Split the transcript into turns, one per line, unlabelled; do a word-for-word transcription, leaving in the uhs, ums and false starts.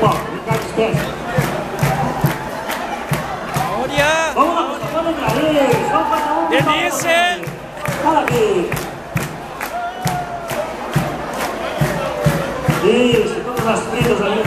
ó, Ricardo Espécie.
Olha!
Vamos lá, vamos lá, isso, vamos fazer um.
Delícia!
Fala aqui. Isso, todas as fritas ali.